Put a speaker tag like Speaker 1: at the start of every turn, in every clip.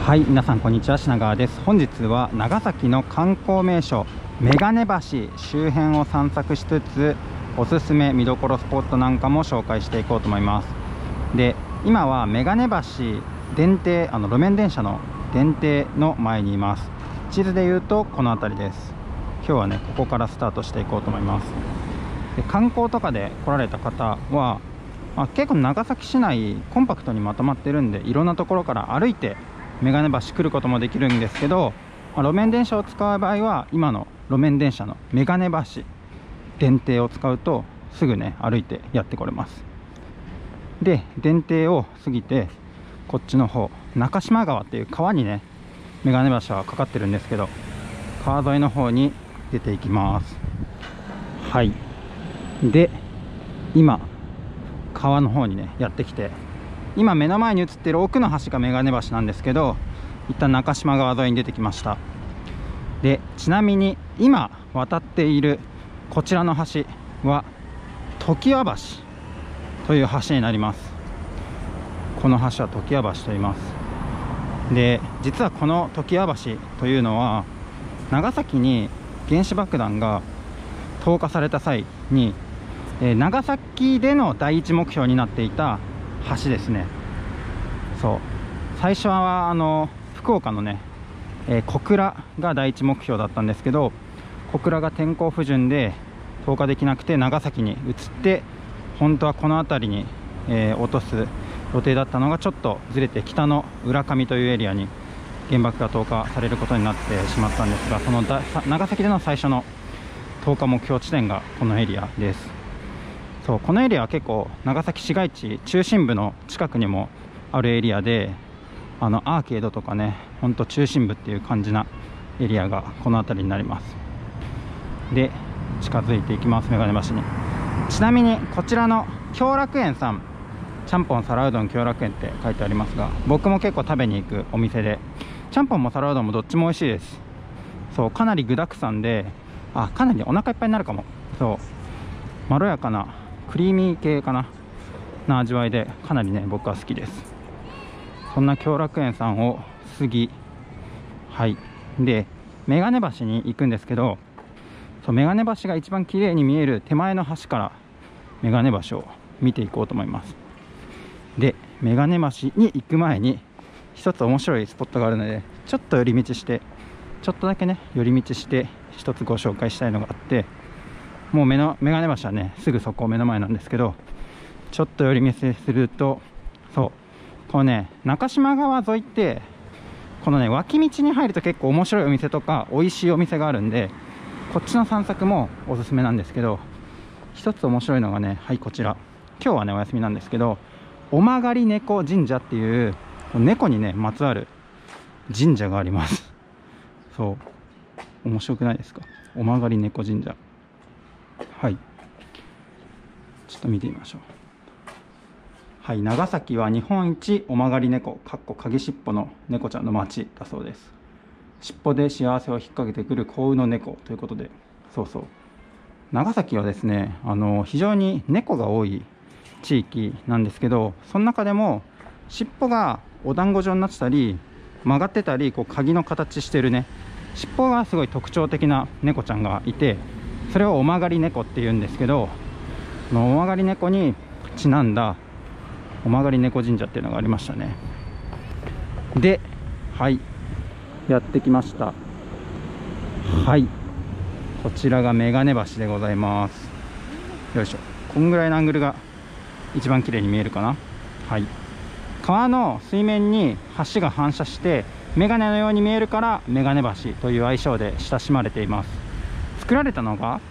Speaker 1: はい、皆さんこんにちは、品川です。本日は長崎の観光名所眼鏡橋周辺を散策しつつ、おすすめ見どころスポットなんかも紹介していこうと思います。で、今は眼鏡橋電停、路面電車の電停の前にいます。地図で言うとこの辺りです。今日はね、ここからスタートしていこうと思います。で、観光とかで来られた方は、結構長崎市内コンパクトにまとまってるんで、いろんなところから歩いて眼鏡橋来ることもできるんですけど、路面電車を使う場合は今の路面電車の眼鏡橋電停を使うとすぐね、歩いてやってこれます。で、電停を過ぎてこっちの方、中島川っていう川にね、眼鏡橋はかかってるんですけど、川沿いの方に出ていきます。はい。で、今川の方にねやってきて、今目の前に映っている奥の橋が眼鏡橋なんですけど、一旦中島川沿いに出てきました。で、ちなみに今渡っているこちらの橋は常盤橋という橋になります。この橋は常盤橋と言います。で、実はこの常盤橋というのは長崎に原子爆弾が投下された際に、長崎での第一目標になっていた橋ですね。そう、最初は福岡のね、小倉が第一目標だったんですけど、小倉が天候不順で投下できなくて長崎に移って、本当はこの辺りに、落とす予定だったのがちょっとずれて、北の浦上というエリアに原爆が投下されることになってしまったんですが、その長崎での最初の投下目標地点がこのエリアです。そう、このエリアは結構長崎市街地中心部の近くにもあるエリアで、アーケードとかね、ほんと中心部っていう感じなエリアがこの辺りになります。で、近づいていきます、眼鏡橋に。ちなみにこちらの共楽園さん、ちゃんぽん皿うどん共楽園って書いてありますが、僕も結構食べに行くお店で、ちゃんぽんも皿うどんもどっちも美味しいです。そう、かなり具だくさんで、かなりお腹いっぱいになるかも。そう、まろやかなクリーミー系かな味わいで、かなりね、僕は好きです。そんな共楽園さんを過ぎ、はい。で、眼鏡橋に行くんですけど、そう、眼鏡橋が一番綺麗に見える手前の橋から眼鏡橋を見ていこうと思います。で、眼鏡橋に行く前に一つ面白いスポットがあるので、ちょっと寄り道して、ちょっとだけね寄り道して一つご紹介したいのがあって、もう眼鏡橋はね、すぐそこ目の前なんですけど、ちょっと寄り道すると、そう、このね、中島川沿いって、このね、脇道に入ると結構面白いお店とか美味しいお店があるんで、こっちの散策もおすすめなんですけど、一つ面白いのがね、はい、こちら。今日はねお休みなんですけど、尾曲猫神社っていう猫にねまつわる神社があります。そう、面白くないですか？尾曲猫神社。はい、ちょっと見てみましょう。はい、長崎は日本一尾曲猫鍵しっぽの猫ちゃんの町だそうです。尻尾で幸せを引っ掛けてくる幸運の猫ということで、そうそう、長崎はですね、非常に猫が多い地域なんですけど、その中でも尻尾がお団子状になってたり曲がってたり、こう鍵の形してるね、尻尾がすごい特徴的な猫ちゃんがいて、それを尾曲猫っていうんですけど、尾曲猫にちなんだ尾曲猫神社っていうのがありましたね。で、はい、やってきました。はい、こちらが眼鏡橋でございます。よいしょ、こんぐらいのアングルが一番綺麗に見えるかな。はい、川の水面に橋が反射して眼鏡のように見えるから眼鏡橋という愛称で親しまれています。作られたのが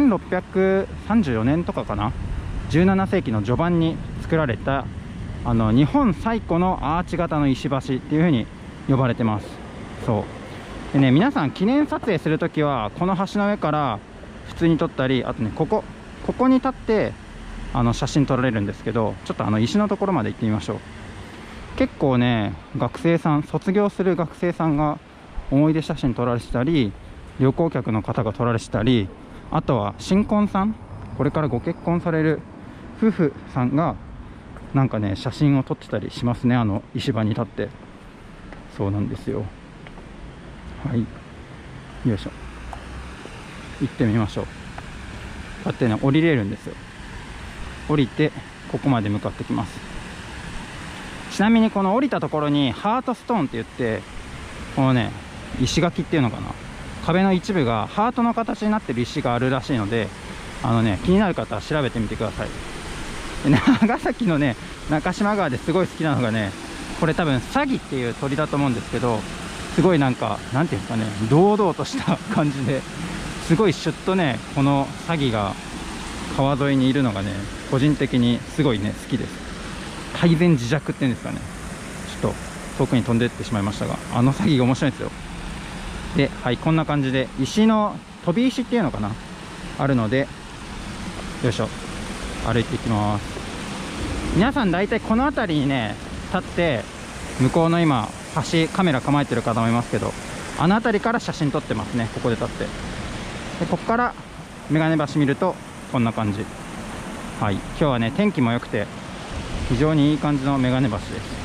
Speaker 1: 1634年とかかな、17世紀の序盤に作られた日本最古のアーチ型の石橋っていう風に呼ばれてます。そうでね、皆さん記念撮影するときはこの橋の上から普通に撮ったり、あとね、ここに立って写真撮られるんですけど、ちょっと石のところまで行ってみましょう。結構ね、卒業する学生さんが思い出写真撮られてたり、旅行客の方が撮られてたり、あとは新婚さん、これからご結婚される夫婦さんがなんかね写真を撮ってたりしますね、石場に立って。 そうなんですよ。はい、よいしょ、行ってみましょう。こうやってね降りれるんですよ。降りてここまで向かってきます。ちなみにこの降りたところにハートストーンって言って、このね石垣っていうのかな、壁の一部がハートの形になってる石があるらしいので、気になる方は調べてみてください。で長崎のね中島川ですごい好きなのがね、これ多分サギっていう鳥だと思うんですけど、すごいなんかなんていうんですかね、堂々とした感じですごいシュッとね、このサギが川沿いにいるのがね個人的にすごいね好きです。泰然自若っていうんですかね、ちょっと遠くに飛んでいってしまいましたが、サギが面白いんですよ。で、はい、こんな感じで石の飛び石っていうのかな、あるので、よいしょ、歩いていきます。皆さん大体この辺りにね立って、向こうの今橋カメラ構えてる方もいますけど、あの辺りから写真撮ってますね。ここで立って、でここから眼鏡橋見るとこんな感じ。はい、今日はね天気も良くて非常にいい感じの眼鏡橋です。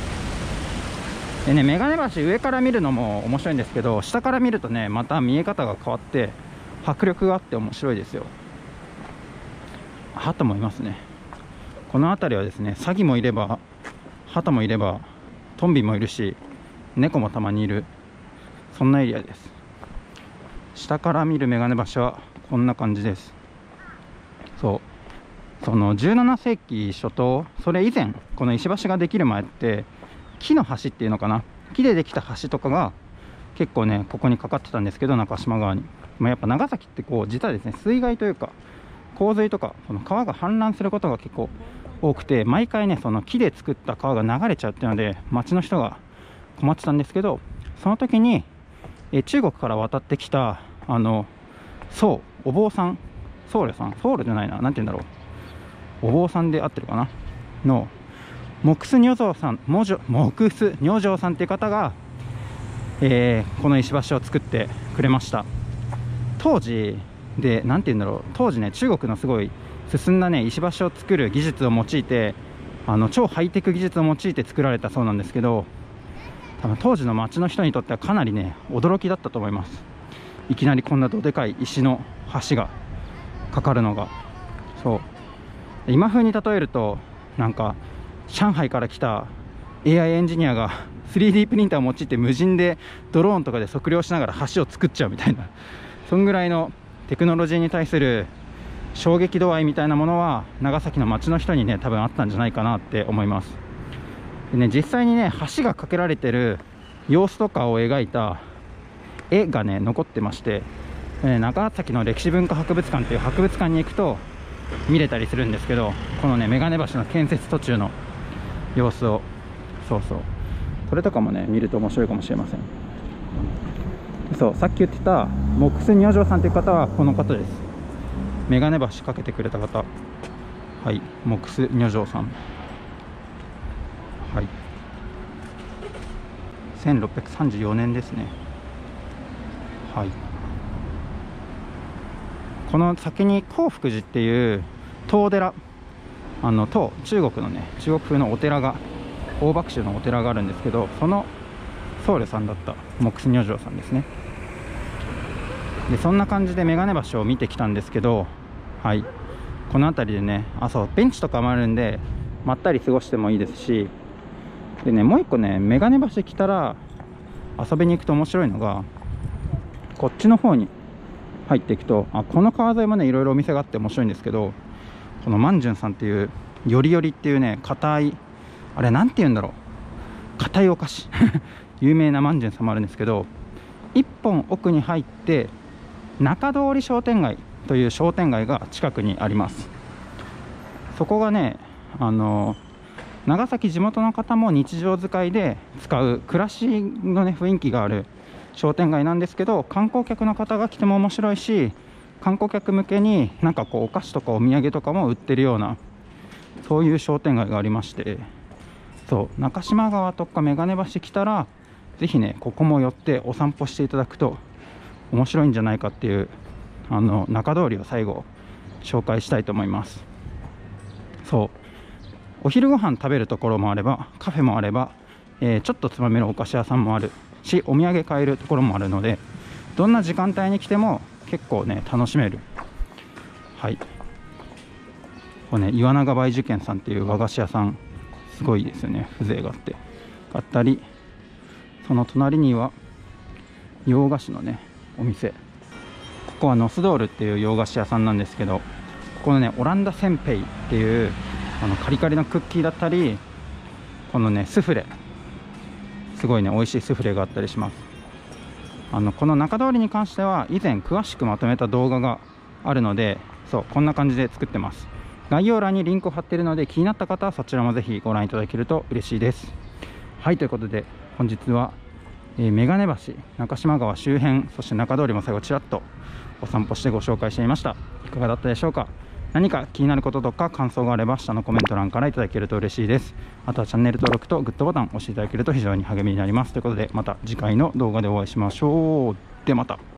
Speaker 1: でね、眼鏡橋上から見るのも面白いんですけど、下から見るとねまた見え方が変わって迫力があって面白いですよ。鳩もいますね。この辺りはですね、サギもいれば鳩もいればトンビもいるし、猫もたまにいる、そんなエリアです。下から見る眼鏡橋はこんな感じです。その17世紀初頭、それ以前、この石橋ができる前って木の橋っていうのかな、木でできた橋とかが結構ねここにかかってたんですけど、中島川に、やっぱ長崎ってこう実はですね、水害というか洪水とか、この川が氾濫することが結構多くて、毎回ねその木で作った川が流れちゃうっていうので町の人が困ってたんですけど、その時に中国から渡ってきたお坊さん、僧侶じゃないな、なんて言うんだろう、お坊さんで合ってるかなの木須如蔵さんっていう方が、この石橋を作ってくれました。当時でなんて言うんだろう、当時ね中国のすごい進んだね石橋を作る技術を用いて、超ハイテク技術を用いて作られたそうなんですけど、多分当時の町の人にとってはかなりね驚きだったと思います。いきなりこんなどでかい石の橋がかかるのが。そう今風に例えると、なんか上海から来た AI エンジニアが 3D プリンターを用いて無人でドローンとかで測量しながら橋を作っちゃうみたいな、そんぐらいのテクノロジーに対する衝撃度合いみたいなものは長崎の町の人にね多分あったんじゃないかなって思います。でね、実際にね橋が架けられてる様子とかを描いた絵がね残ってまして、長崎の歴史文化博物館という博物館に行くと見れたりするんですけど、このね眼鏡橋の建設途中の様子を、これとかもね見ると面白いかもしれません。そう、さっき言ってた木須如蔵さんという方はこの方です。眼鏡橋かけてくれた方、はい、木須如蔵さん、はい、1634年ですね。はい、この先に興福寺っていう唐寺、中国のね中国風のお寺が、大爆宗のお寺があるんですけど、その僧侶さんだった木須如蔵さんですね。でそんな感じで眼鏡橋を見てきたんですけど、はい、この辺りでね、ベンチとかもあるんでまったり過ごしてもいいですし、でねもう一個ね眼鏡橋来たら遊びに行くと面白いのが、こっちの方に入っていくと、この川沿いもねいろいろお店があって面白いんですけど、このまんじゅんさんっていうよりよりっていうね硬い、あれなんて言うんだろう、硬いお菓子有名なまんじゅんさんもあるんですけど、一本奥に入って中通り商店街という商店街が近くにあります。そこがね長崎地元の方も日常使いで使う暮らしのね雰囲気がある商店街なんですけど、観光客の方が来ても面白いし、観光客向けになんかこうお菓子とかお土産とかも売ってるような、そういう商店街がありまして、そう中島川とか眼鏡橋来たらぜひねここも寄ってお散歩していただくと面白いんじゃないかっていう、中通りを最後紹介したいと思います。そうお昼ご飯食べるところもあればカフェもあればちょっとつまめるお菓子屋さんもあるし、お土産買えるところもあるので、どんな時間帯に来ても結構ね楽しめる。はい、これね、岩永梅受験さんっていう和菓子屋さん、すごいですよね、風情があって買ったり、その隣には洋菓子のねお店、ここはノスドールっていう洋菓子屋さんなんですけど、ここのねオランダせんべいっていうカリカリのクッキーだったり、このねスフレ、すごいね美味しいスフレがあったりします。この中通りに関しては以前詳しくまとめた動画があるので、そうこんな感じで作ってます。概要欄にリンクを貼っているので、気になった方はそちらもぜひご覧いただけると嬉しいです。はい、ということで本日は眼鏡橋、中島川周辺、そして中通りも最後ちらっとお散歩してご紹介してみました。いかがだったでしょうか。何か気になることとか感想があれば下のコメント欄からいただけると嬉しいです。あとはチャンネル登録とグッドボタンを押していただけると非常に励みになります。ということでまた次回の動画でお会いしましょう。でまた。